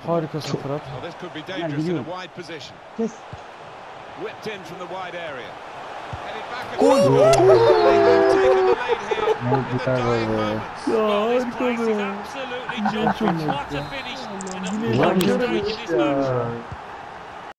Harikasın Fırat. Yani biliyorum. Kes. Gol! Ne güzel gol be. Ya harika be. Ulan görmemiş ya.